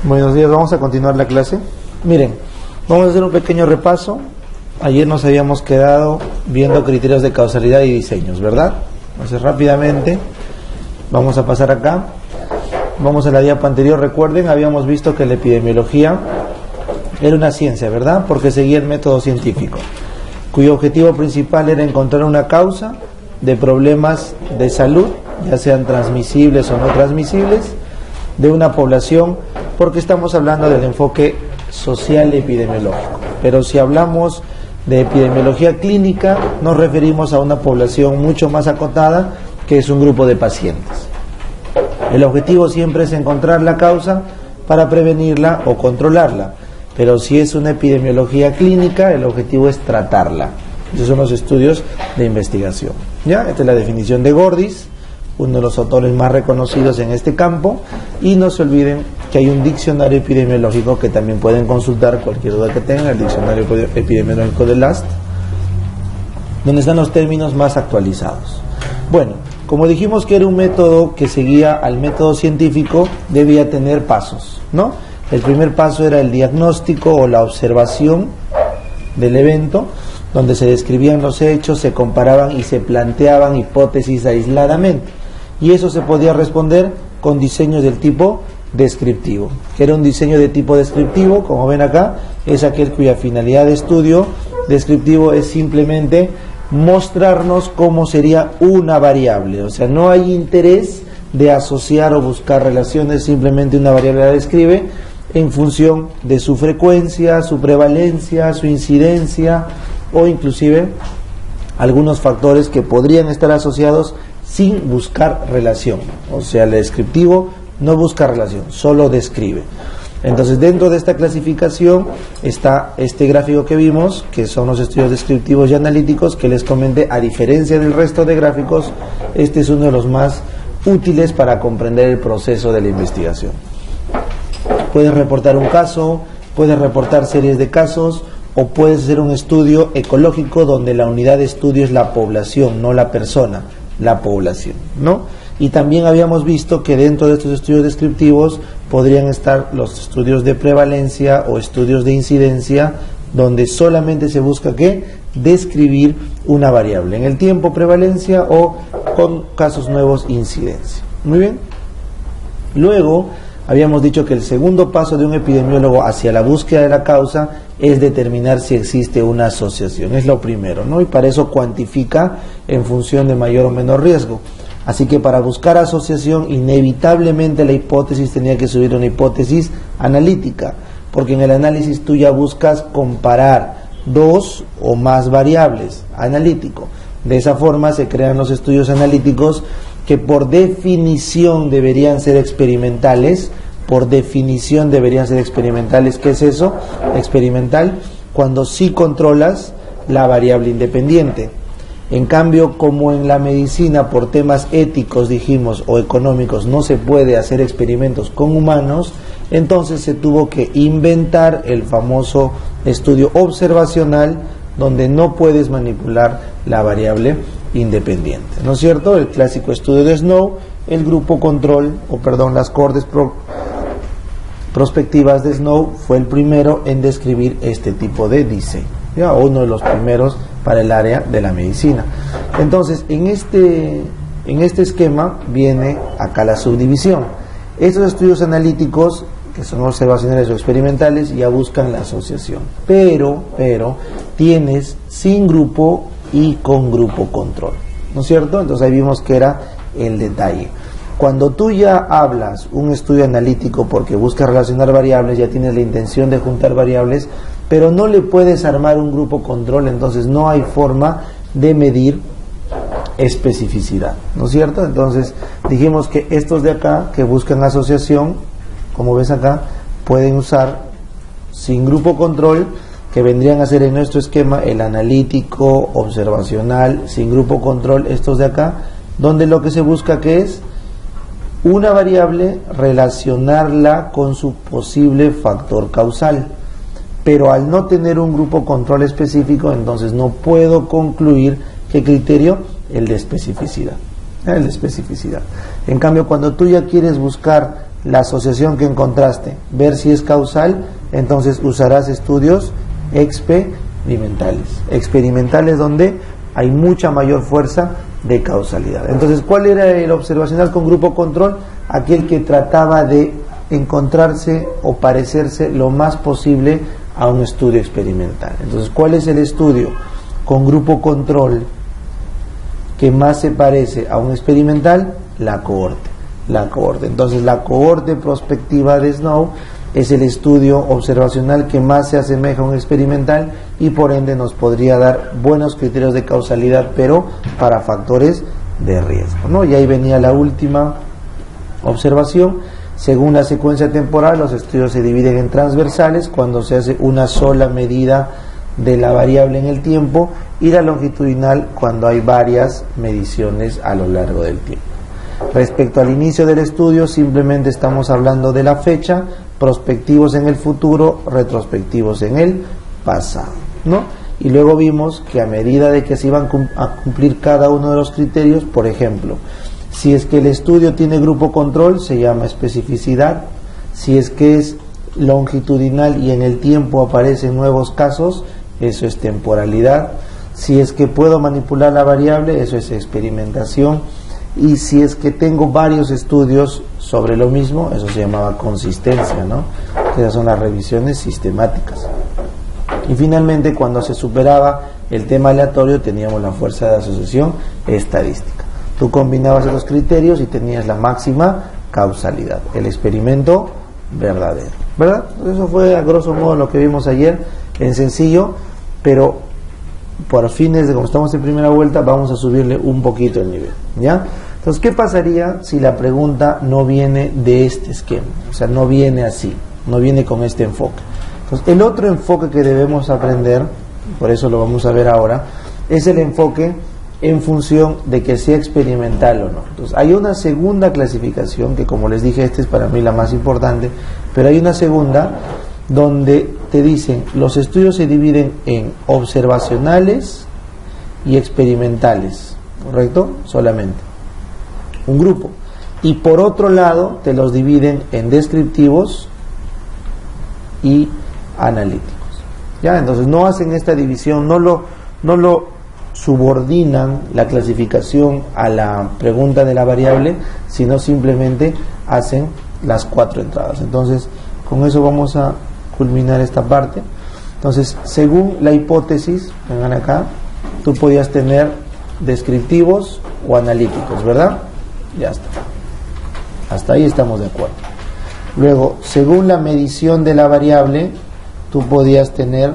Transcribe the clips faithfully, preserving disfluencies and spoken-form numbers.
Buenos días, vamos a continuar la clase. Miren, vamos a hacer un pequeño repaso. Ayer nos habíamos quedado viendo criterios de causalidad y diseños, ¿verdad? Entonces rápidamente vamos a pasar acá. Vamos a la diapo anterior. Recuerden, habíamos visto que la epidemiología era una ciencia, ¿verdad? Porque seguía el método científico, cuyo objetivo principal era encontrar una causa de problemas de salud, ya sean transmisibles o no transmisibles, de una población, porque estamos hablando del enfoque social epidemiológico. Pero si hablamos de epidemiología clínica, nos referimos a una población mucho más acotada, que es un grupo de pacientes. El objetivo siempre es encontrar la causa para prevenirla o controlarla, pero si es una epidemiología clínica, el objetivo es tratarla. Esos son los estudios de investigación. ¿Ya? Esta es la definición de Gordis, uno de los autores más reconocidos en este campo, y no se olviden que hay un diccionario epidemiológico que también pueden consultar cualquier duda que tengan, el diccionario epidemiológico de Last, donde están los términos más actualizados. Bueno, como dijimos que era un método que seguía al método científico, debía tener pasos, ¿no? El primer paso era el diagnóstico o la observación del evento, donde se describían los hechos, se comparaban y se planteaban hipótesis aisladamente. Y eso se podía responder con diseños del tipo descriptivo. Que era un diseño de tipo descriptivo, como ven acá, es aquel cuya finalidad de estudio descriptivo es simplemente mostrarnos cómo sería una variable. O sea, no hay interés de asociar o buscar relaciones, simplemente una variable la describe en función de su frecuencia, su prevalencia, su incidencia, o inclusive algunos factores que podrían estar asociados sin buscar relación. O sea, el descriptivo no busca relación, solo describe. Entonces, dentro de esta clasificación está este gráfico que vimos, que son los estudios descriptivos y analíticos, que les comenté. A diferencia del resto de gráficos, este es uno de los más útiles para comprender el proceso de la investigación. Puedes reportar un caso, puedes reportar series de casos, o puedes hacer un estudio ecológico donde la unidad de estudio es la población, no la persona, la población, ¿no? Y también habíamos visto que dentro de estos estudios descriptivos podrían estar los estudios de prevalencia o estudios de incidencia, donde solamente se busca ¿qué? Describir una variable en el tiempo, prevalencia, o con casos nuevos, incidencia. Muy bien. Luego habíamos dicho que el segundo paso de un epidemiólogo hacia la búsqueda de la causa es determinar si existe una asociación. Es lo primero, ¿no? Y para eso cuantifica en función de mayor o menor riesgo. Así que para buscar asociación, inevitablemente la hipótesis tenía que subir una hipótesis analítica, porque en el análisis tú ya buscas comparar dos o más variables, analítico. De esa forma se crean los estudios analíticos, que por definición deberían ser experimentales. Por definición deberían ser experimentales. ¿Qué es eso? Experimental, cuando sí controlas la variable independiente. En cambio, como en la medicina, por temas éticos, dijimos, o económicos, no se puede hacer experimentos con humanos, entonces se tuvo que inventar el famoso estudio observacional, donde no puedes manipular la variable independiente, ¿no es cierto? El clásico estudio de Snow, el grupo control, o perdón, las cohortes pro, prospectivas de Snow fue el primero en describir este tipo de diseño, ¿ya? Uno de los primeros para el área de la medicina. Entonces, en este, en este esquema viene acá la subdivisión. Estos estudios analíticos, que son observacionales o experimentales, ya buscan la asociación, pero, pero tienes sin grupo y con grupo control, ¿no es cierto? Entonces ahí vimos que era el detalle. Cuando tú ya hablas un estudio analítico porque buscas relacionar variables, ya tienes la intención de juntar variables, pero no le puedes armar un grupo control, entonces no hay forma de medir especificidad, ¿no es cierto? Entonces dijimos que estos de acá que buscan asociación, como ves acá, pueden usar sin grupo control, que vendrían a ser en nuestro esquema el analítico, observacional, sin grupo control, estos de acá, donde lo que se busca que es una variable, relacionarla con su posible factor causal. Pero al no tener un grupo control específico, entonces no puedo concluir qué criterio, el de especificidad. El de especificidad. En cambio, cuando tú ya quieres buscar la asociación que encontraste, ver si es causal, entonces usarás estudios experimentales. Experimentales donde hay mucha mayor fuerza de causalidad. Entonces, ¿cuál era el observacional con grupo control? Aquel que trataba de encontrarse o parecerse lo más posible a un estudio experimental. Entonces, ¿cuál es el estudio con grupo control que más se parece a un experimental? La cohorte. La cohorte. Entonces, la cohorte prospectiva de Snow es el estudio observacional que más se asemeja a un experimental y por ende nos podría dar buenos criterios de causalidad, pero para factores de riesgo, ¿no? Y ahí venía la última observación. Según la secuencia temporal, los estudios se dividen en transversales cuando se hace una sola medida de la variable en el tiempo, y la longitudinal cuando hay varias mediciones a lo largo del tiempo. Respecto al inicio del estudio, simplemente estamos hablando de la fecha, prospectivos en el futuro, retrospectivos en el pasado, ¿no? Y luego vimos que a medida de que se iban a cumplir cada uno de los criterios, por ejemplo, si es que el estudio tiene grupo control, se llama especificidad. Si es que es longitudinal y en el tiempo aparecen nuevos casos, eso es temporalidad. Si es que puedo manipular la variable, eso es experimentación. Y si es que tengo varios estudios sobre lo mismo, eso se llamaba consistencia, ¿no? Esas son las revisiones sistemáticas. Y finalmente, cuando se superaba el tema aleatorio, teníamos la fuerza de asociación estadística. Tú combinabas esos criterios y tenías la máxima causalidad, el experimento verdadero, ¿verdad? Eso fue a grosso modo lo que vimos ayer, en sencillo, pero por fines de como estamos en primera vuelta, vamos a subirle un poquito el nivel, ¿ya? Entonces, ¿qué pasaría si la pregunta no viene de este esquema? O sea, no viene así, no viene con este enfoque. Entonces, el otro enfoque que debemos aprender, por eso lo vamos a ver ahora, es el enfoque en función de que sea experimental o no. Entonces, hay una segunda clasificación, que como les dije, esta es para mí la más importante, pero hay una segunda donde te dicen, los estudios se dividen en observacionales y experimentales, ¿correcto? Solamente un grupo. Y por otro lado, te los dividen en descriptivos y analíticos, ¿ya? Entonces, no hacen esta división, no lo, no lo subordinan la clasificación a la pregunta de la variable, sino simplemente hacen las cuatro entradas. Entonces, con eso vamos a culminar esta parte. Entonces, según la hipótesis, vengan acá, tú podías tener descriptivos o analíticos, ¿verdad? Ya está. Hasta ahí estamos de acuerdo. Luego, según la medición de la variable, tú podías tener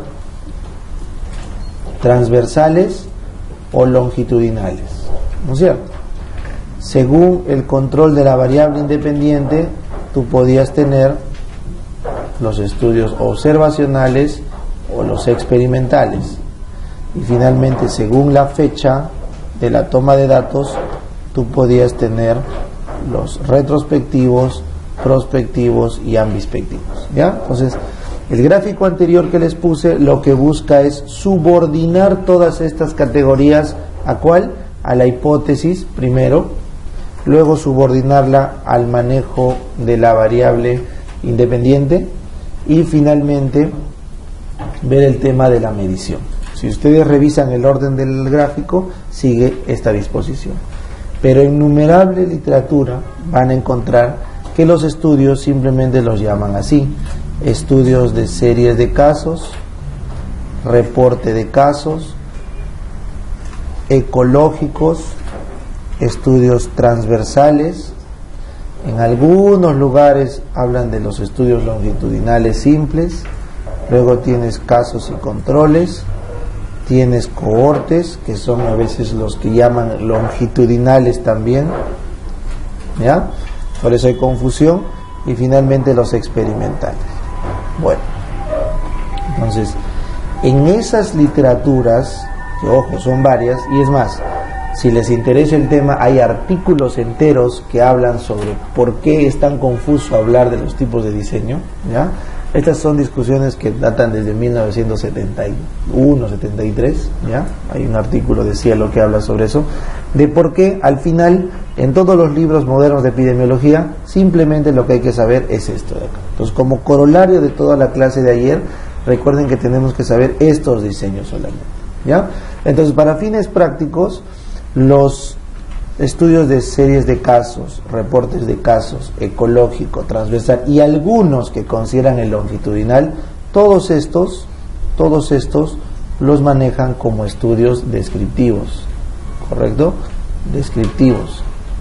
transversales o longitudinales, ¿no es cierto? Según el control de la variable independiente, tú podías tener los estudios observacionales o los experimentales. Y finalmente, según la fecha de la toma de datos, tú podías tener los retrospectivos, prospectivos y ambispectivos, ¿ya? Entonces, el gráfico anterior que les puse lo que busca es subordinar todas estas categorías. ¿A cuál? A la hipótesis primero, luego subordinarla al manejo de la variable independiente y finalmente ver el tema de la medición. Si ustedes revisan el orden del gráfico, sigue esta disposición. Pero en innumerable literatura van a encontrar que los estudios simplemente los llaman así: estudios de series de casos, reporte de casos, ecológicos, estudios transversales. En algunos lugares hablan de los estudios longitudinales simples. Luego tienes casos y controles, tienes cohortes, que son a veces los que llaman longitudinales también, ¿ya? Por eso hay confusión. Y finalmente los experimentales. Bueno, entonces, en esas literaturas, que ojo, son varias, y es más, si les interesa el tema, hay artículos enteros que hablan sobre por qué es tan confuso hablar de los tipos de diseño, ¿ya? Estas son discusiones que datan desde mil novecientos setenta y uno, setenta y tres, ¿ya? Hay un artículo de Cielo que habla sobre eso. de por qué al final en todos los libros modernos de epidemiología simplemente lo que hay que saber es esto de acá. Entonces, como corolario de toda la clase de ayer, recuerden que tenemos que saber estos diseños solamente, ¿ya? Entonces, para fines prácticos, los estudios de series de casos, reportes de casos, ecológico, transversal y algunos que consideran el longitudinal, todos estos, todos estos los manejan como estudios descriptivos, ¿correcto? Descriptivos,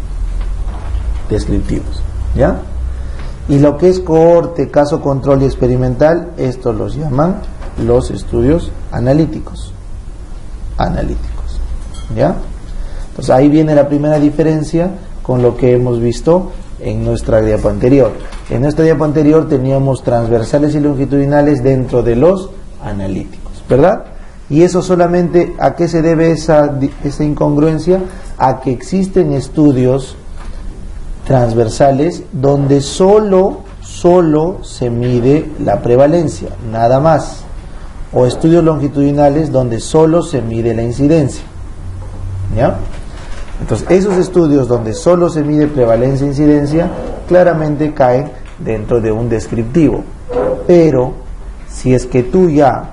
descriptivos, ¿ya? Y lo que es cohorte, caso control y experimental, estos los llaman los estudios analíticos, analíticos, ¿ya? Entonces ahí viene la primera diferencia con lo que hemos visto en nuestra diapo anterior. En nuestra diapo anterior teníamos transversales y longitudinales dentro de los analíticos, ¿verdad? Y eso solamente, ¿a qué se debe esa, esa incongruencia? A que existen estudios transversales donde solo, solo se mide la prevalencia, nada más. O estudios longitudinales donde solo se mide la incidencia, ¿ya? Entonces, esos estudios donde solo se mide prevalencia e incidencia, claramente caen dentro de un descriptivo. Pero, si es que tú ya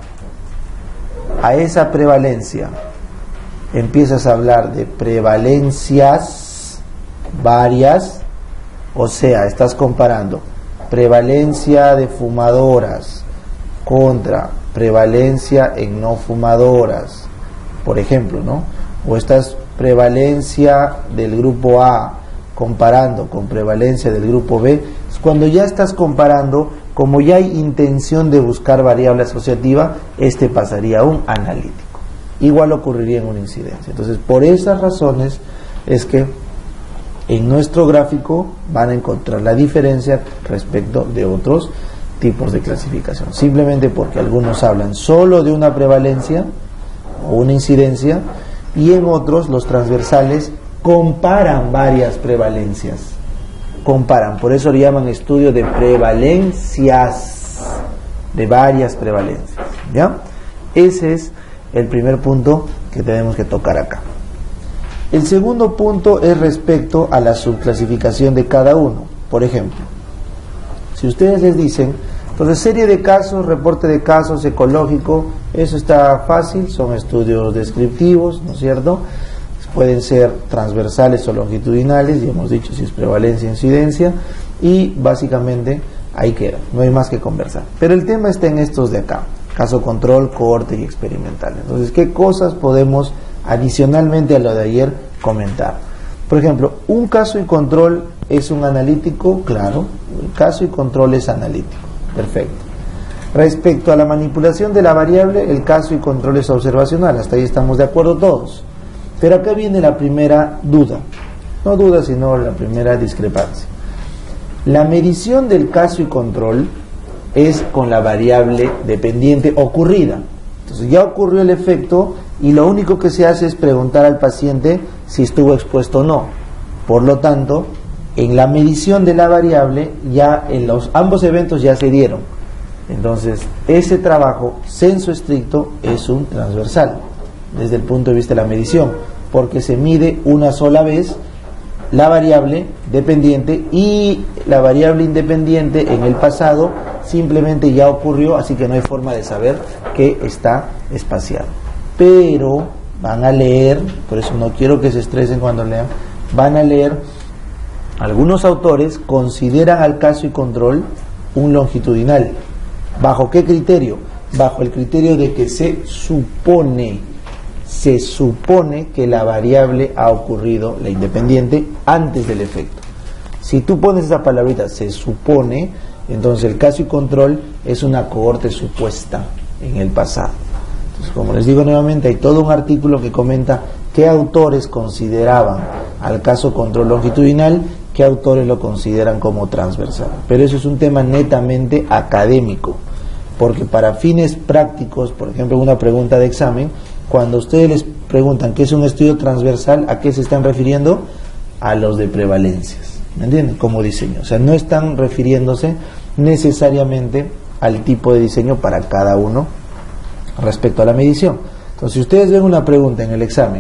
a esa prevalencia empiezas a hablar de prevalencias varias, o sea, estás comparando prevalencia de fumadoras contra prevalencia en no fumadoras, por ejemplo, ¿no? O estás prevalencia del grupo A comparando con prevalencia del grupo B, cuando ya estás comparando, como ya hay intención de buscar variable asociativa, este pasaría a un analítico. Igual ocurriría en una incidencia. Entonces, por esas razones es que en nuestro gráfico van a encontrar la diferencia respecto de otros tipos de clasificación. Simplemente porque algunos hablan solo de una prevalencia o una incidencia, y en otros, los transversales, comparan varias prevalencias. Comparan, por eso le llaman estudio de prevalencias, de varias prevalencias, ¿ya? Ese es el primer punto que tenemos que tocar acá. El segundo punto es respecto a la subclasificación de cada uno. Por ejemplo, si ustedes les dicen, entonces serie de casos, reporte de casos, ecológico, eso está fácil, son estudios descriptivos, ¿no es cierto? Pueden ser transversales o longitudinales, ya hemos dicho si es prevalencia e incidencia, y básicamente ahí queda, no hay más que conversar. Pero el tema está en estos de acá, caso control, cohorte y experimental. Entonces, ¿qué cosas podemos adicionalmente a lo de ayer comentar? Por ejemplo, ¿un caso y control es un analítico? Claro, el caso y control es analítico, perfecto. Respecto a la manipulación de la variable, el caso y control es observacional, hasta ahí estamos de acuerdo todos. Pero acá viene la primera duda, no duda sino la primera discrepancia. La medición del caso y control es con la variable dependiente ocurrida. Entonces ya ocurrió el efecto y lo único que se hace es preguntar al paciente si estuvo expuesto o no. Por lo tanto, en la medición de la variable, ya en los ambos eventos ya se dieron. Entonces, ese trabajo sensu estricto es un transversal desde el punto de vista de la medición, porque se mide una sola vez la variable dependiente y la variable independiente en el pasado simplemente ya ocurrió, así que no hay forma de saber que está espaciado. Pero van a leer, por eso no quiero que se estresen cuando lean, van a leer, algunos autores consideran al caso y control un longitudinal. ¿Bajo qué criterio? Bajo el criterio de que se supone, se supone que la variable ha ocurrido, la independiente, antes del efecto. Si tú pones esa palabrita, se supone, entonces el caso y control es una cohorte supuesta en el pasado. Entonces, como les digo nuevamente, hay todo un artículo que comenta qué autores consideraban al caso control longitudinal, qué autores lo consideran como transversal. Pero eso es un tema netamente académico, porque para fines prácticos, por ejemplo, una pregunta de examen, cuando ustedes les preguntan qué es un estudio transversal, ¿a qué se están refiriendo? A los de prevalencias, ¿me entienden? Como diseño, o sea, no están refiriéndose necesariamente al tipo de diseño para cada uno respecto a la medición. Entonces, si ustedes ven una pregunta en el examen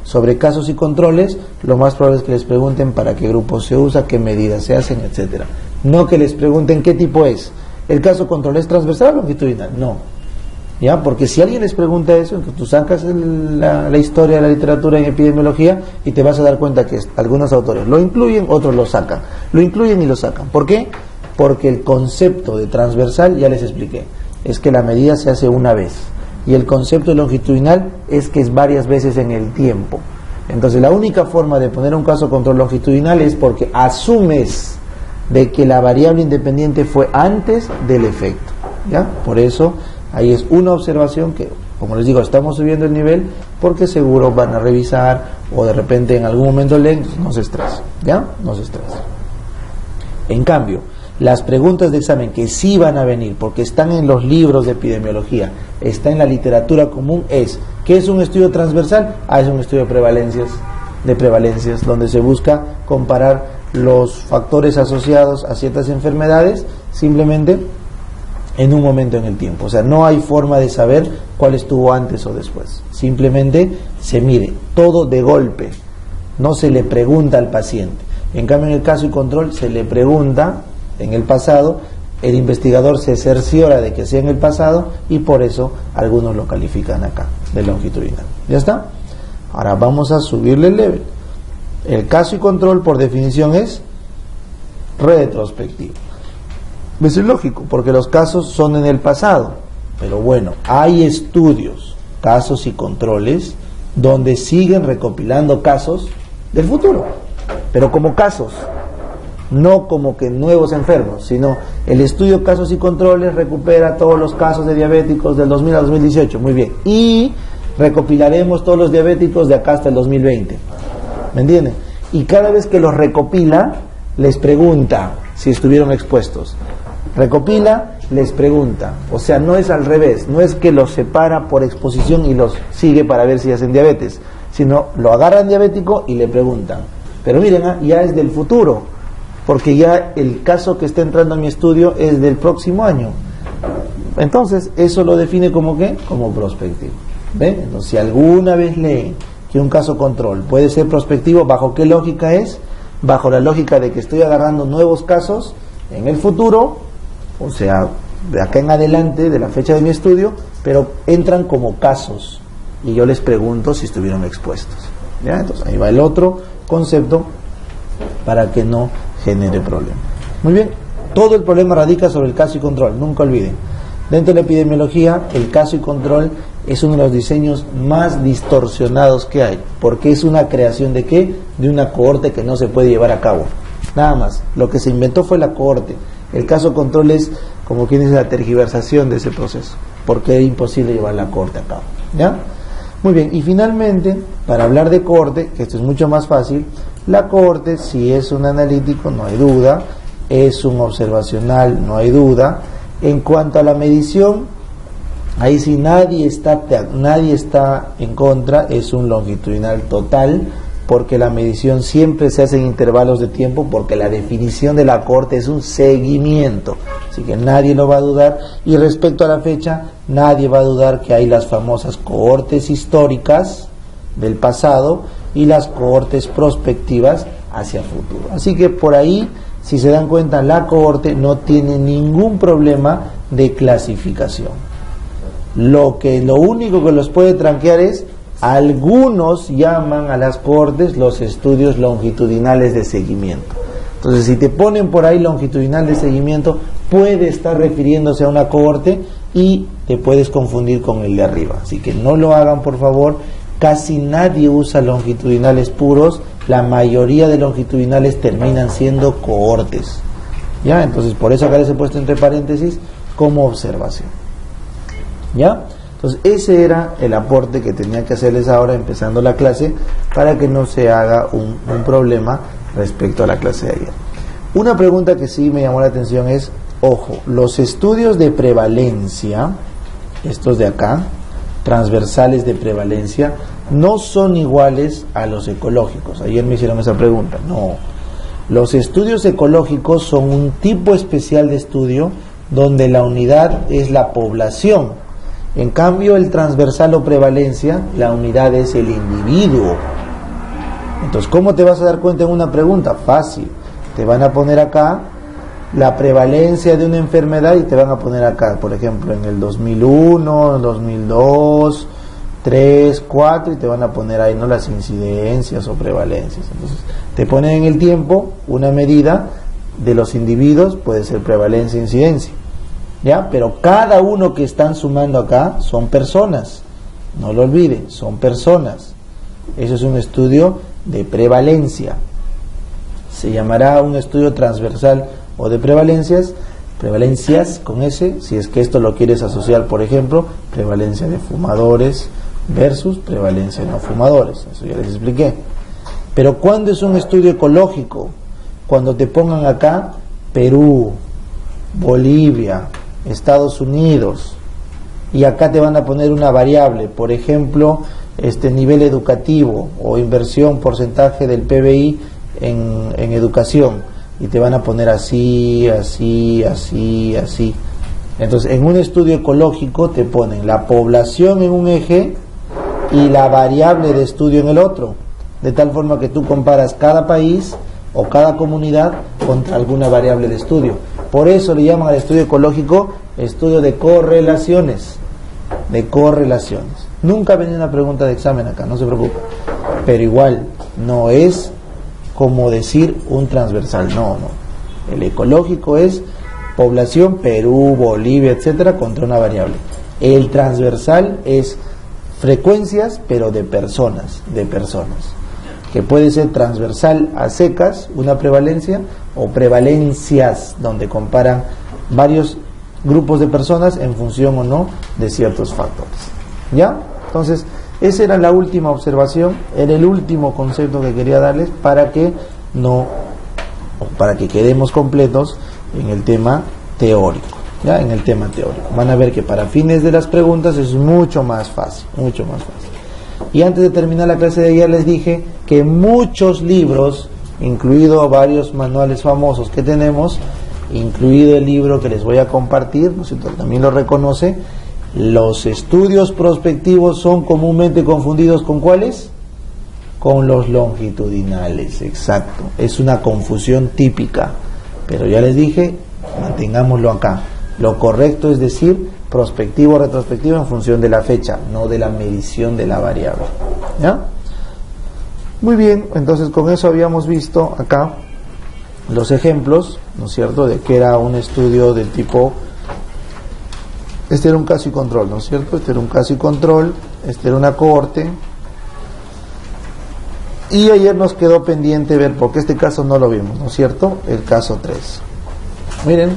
sobre casos y controles, lo más probable es que les pregunten para qué grupo se usa, qué medidas se hacen, etcétera. No que les pregunten qué tipo es. ¿El caso control es transversal o longitudinal? No. ¿Ya? Porque si alguien les pregunta eso, tú sacas el, la, la historia de la literatura en epidemiología y te vas a dar cuenta que algunos autores lo incluyen, otros lo sacan. Lo incluyen y lo sacan. ¿Por qué? Porque el concepto de transversal, ya les expliqué, es que la medida se hace una vez. Y el concepto de longitudinal es que es varias veces en el tiempo. Entonces la única forma de poner un caso control longitudinal es porque asumes de que la variable independiente fue antes del efecto. ¿Ya? Por eso, ahí es una observación que, como les digo, estamos subiendo el nivel porque seguro van a revisar o de repente en algún momento leen, no se estresen. ¿Ya? No se estresen. En cambio, las preguntas de examen que sí van a venir, porque están en los libros de epidemiología, está en la literatura común, es, ¿qué es un estudio transversal? Ah, es un estudio de prevalencias, de prevalencias, donde se busca comparar los factores asociados a ciertas enfermedades, simplemente en un momento en el tiempo. O sea, no hay forma de saber cuál estuvo antes o después. Simplemente se mide, todo de golpe. No se le pregunta al paciente. En cambio, en el caso y control, se le pregunta en el pasado, el investigador se cerciora de que sea en el pasado y por eso algunos lo califican acá, de longitudinal. ¿Ya está? Ahora vamos a subirle el level. El caso y control, por definición, es retrospectivo. Es lógico, porque los casos son en el pasado. Pero bueno, hay estudios, casos y controles, donde siguen recopilando casos del futuro, pero como casos, no como que nuevos enfermos, sino el estudio casos y controles recupera todos los casos de diabéticos del dos mil a dos mil dieciocho, muy bien, y recopilaremos todos los diabéticos de acá hasta el dos mil veinte, ¿me entienden? Y cada vez que los recopila, les pregunta si estuvieron expuestos, recopila, les pregunta, o sea, no es al revés, no es que los separa por exposición y los sigue para ver si hacen diabetes, sino lo agarran diabético y le preguntan, pero miren, ¿eh? Ya es del futuro, porque ya el caso que está entrando a mi estudio es del próximo año. Entonces, eso lo define como ¿qué? Como prospectivo. ¿Ven? Entonces, si alguna vez leen que un caso control puede ser prospectivo, ¿bajo qué lógica es? Bajo la lógica de que estoy agarrando nuevos casos en el futuro, o sea, de acá en adelante, de la fecha de mi estudio, pero entran como casos, y yo les pregunto si estuvieron expuestos. ¿Ya? Entonces, ahí va el otro concepto para que no genere problema. Muy bien, todo el problema radica sobre el caso y control, nunca olviden. Dentro de la epidemiología, el caso y control es uno de los diseños más distorsionados que hay, porque es una creación de ¿qué? De una cohorte que no se puede llevar a cabo. Nada más, lo que se inventó fue la cohorte. El caso control es, como quien dice, la tergiversación de ese proceso, porque es imposible llevar la cohorte a cabo. ¿Ya? Muy bien, y finalmente, para hablar de cohorte, que esto es mucho más fácil, la cohorte, si es un analítico, no hay duda, es un observacional, no hay duda. En cuanto a la medición, ahí sí nadie está, nadie está en contra, es un longitudinal total, porque la medición siempre se hace en intervalos de tiempo, porque la definición de la cohorte es un seguimiento, así que nadie lo va a dudar. Y respecto a la fecha, nadie va a dudar que hay las famosas cohortes históricas del pasado y las cohortes prospectivas hacia el futuro. Así que por ahí, si se dan cuenta, la cohorte no tiene ningún problema de clasificación. Lo que lo único que los puede tranquear es, algunos llaman a las cohortes los estudios longitudinales de seguimiento. Entonces, si te ponen por ahí longitudinal de seguimiento, puede estar refiriéndose a una cohorte y te puedes confundir con el de arriba. Así que no lo hagan, por favor. Casi nadie usa longitudinales puros, la mayoría de longitudinales terminan siendo cohortes. ¿Ya? Entonces, por eso acá les he puesto entre paréntesis como observación. ¿Ya? Entonces, ese era el aporte que tenía que hacerles ahora empezando la clase, para que no se haga un, un problema respecto a la clase de ayer. Una pregunta que sí me llamó la atención es, ojo, los estudios de prevalencia, estos de acá, transversales de prevalencia, no son iguales a los ecológicos. Ayer me hicieron esa pregunta. No, los estudios ecológicos son un tipo especial de estudio donde la unidad es la población. En cambio, el transversal o prevalencia, la unidad es el individuo. Entonces, ¿cómo te vas a dar cuenta en una pregunta? Fácil. Te van a poner acá la prevalencia de una enfermedad y te van a poner acá, por ejemplo, en el dos mil uno, dos mil dos, tres, cuatro, y te van a poner ahí, ¿no?, las incidencias o prevalencias. Entonces, te ponen en el tiempo una medida de los individuos, puede ser prevalencia e incidencia, ¿ya? Pero cada uno que están sumando acá son personas, no lo olviden, son personas. Eso es un estudio de prevalencia. Se llamará un estudio transversal o de prevalencias, prevalencias con S, si es que esto lo quieres asociar, por ejemplo, prevalencia de fumadores versus prevalencia de no fumadores, eso ya les expliqué. Pero ¿cuándo es un estudio ecológico? Cuando te pongan acá Perú, Bolivia, Estados Unidos, y acá te van a poner una variable, por ejemplo, este nivel educativo o inversión, porcentaje del P B I en, en educación, y te van a poner así, así, así, así. Entonces, en un estudio ecológico te ponen la población en un eje y la variable de estudio en el otro, de tal forma que tú comparas cada país o cada comunidad contra alguna variable de estudio. Por eso le llaman al estudio ecológico estudio de correlaciones, de correlaciones. Nunca venía una pregunta de examen acá, no se preocupe, pero igual no es como decir un transversal, no, no. El ecológico es población, Perú, Bolivia, etcétera, contra una variable. El transversal es frecuencias, pero de personas, de personas, que puede ser transversal a secas, una prevalencia, o prevalencias, donde comparan varios grupos de personas en función o no de ciertos factores. ¿Ya? Entonces, esa era la última observación, era el último concepto que quería darles para que no, o para que quedemos completos en el tema teórico. ¿Ya? En el tema teórico. Van a ver que para fines de las preguntas es mucho más fácil, mucho más fácil. Y antes de terminar la clase de ayer les dije que muchos libros, incluido varios manuales famosos que tenemos, incluido el libro que les voy a compartir, ¿no es cierto?, también lo reconoce. Los estudios prospectivos son comúnmente confundidos ¿con cuáles? Con los longitudinales, exacto. Es una confusión típica, pero ya les dije, mantengámoslo acá. Lo correcto es decir prospectivo o retrospectivo en función de la fecha, no de la medición de la variable. ¿Ya? Muy bien, entonces con eso habíamos visto acá los ejemplos, ¿no es cierto?, de que era un estudio del tipo... Este era un caso y control, ¿no es cierto? Este era un caso y control, este era una cohorte. Y ayer nos quedó pendiente ver, porque este caso no lo vimos, ¿no es cierto? El caso tres. Miren,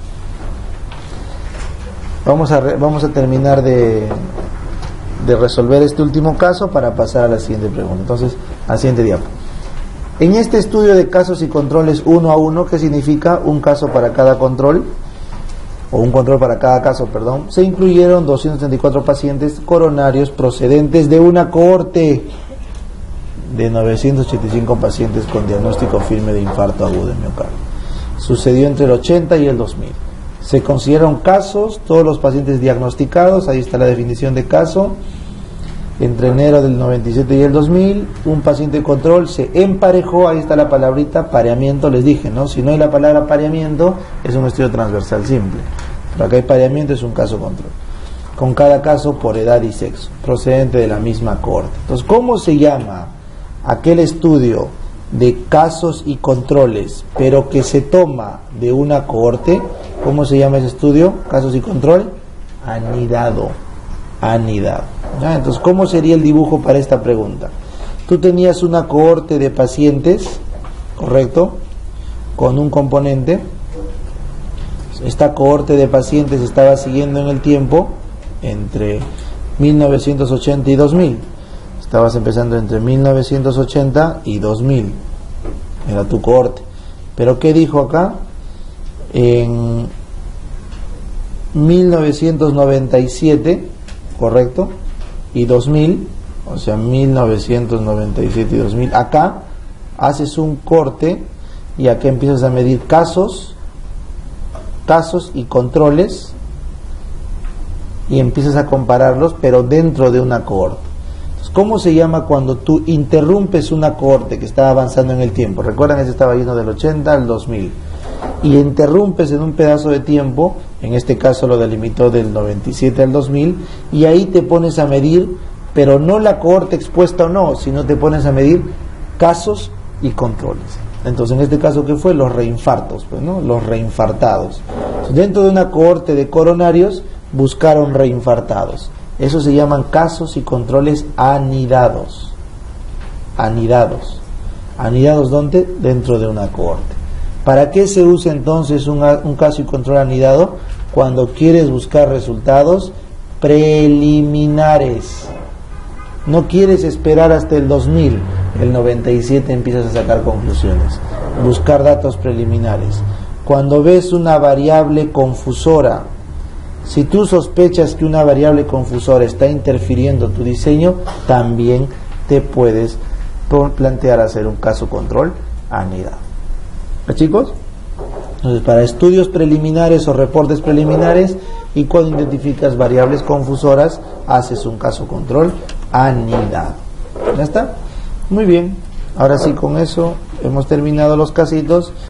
vamos a, re, vamos a terminar de, de resolver este último caso para pasar a la siguiente pregunta. Entonces, al siguiente diapo. En este estudio de casos y controles uno a uno, ¿qué significa un caso para cada control? o un control para cada caso, perdón, se incluyeron doscientos treinta y cuatro pacientes coronarios procedentes de una cohorte de novecientos ochenta y cinco pacientes con diagnóstico firme de infarto agudo de miocardio. Sucedió entre el ochenta y el dos mil. Se consideraron casos todos los pacientes diagnosticados, ahí está la definición de caso. Entre enero del noventa y siete y el dos mil, un paciente control se emparejó, ahí está la palabrita pareamiento, les dije, ¿no? Si no hay la palabra pareamiento, es un estudio transversal simple. Pero acá hay pareamiento, es un caso control. Con cada caso por edad y sexo, procedente de la misma cohorte. Entonces, ¿cómo se llama aquel estudio de casos y controles, pero que se toma de una cohorte? ¿Cómo se llama ese estudio? Casos y control, anidado. Anidado. ¿Ya? Entonces, ¿cómo sería el dibujo para esta pregunta? Tú tenías una cohorte de pacientes, ¿correcto?, con un componente. Esta cohorte de pacientes estaba siguiendo en el tiempo entre mil novecientos ochenta y dos mil. Estabas empezando entre mil novecientos ochenta y dos mil. Era tu cohorte. Pero ¿qué dijo acá? En mil novecientos noventa y siete, ¿correcto?, y dos mil, o sea, mil novecientos noventa y siete y dos mil, acá haces un corte y acá empiezas a medir casos, casos y controles, y empiezas a compararlos, pero dentro de una cohorte. Entonces, ¿Cómo se llama cuando tú interrumpes una cohorte que está avanzando en el tiempo? Recuerdan que se estaba yendo del ochenta al dos mil. Y interrumpes en un pedazo de tiempo, en este caso lo delimitó del noventa y siete al dos mil, y ahí te pones a medir, pero no la cohorte expuesta o no, sino te pones a medir casos y controles. Entonces, en este caso, ¿qué fue? Los reinfartos, pues, ¿no? Los reinfartados. Dentro de una cohorte de coronarios, buscaron reinfartados. Eso se llaman casos y controles anidados. Anidados. ¿Anidados dónde? Dentro de una cohorte. ¿Para qué se usa entonces un, un caso y control anidado? Cuando quieres buscar resultados preliminares. No quieres esperar hasta el dos mil, el noventa y siete empiezas a sacar conclusiones. Buscar datos preliminares. Cuando ves una variable confusora, si tú sospechas que una variable confusora está interfiriendo tu diseño, también te puedes plantear hacer un caso control anidado. ¿Eh, chicos? Entonces, para estudios preliminares o reportes preliminares, y cuando identificas variables confusoras, haces un caso control anidado. ¿Ya está? Muy bien. Ahora sí, con eso hemos terminado los casitos.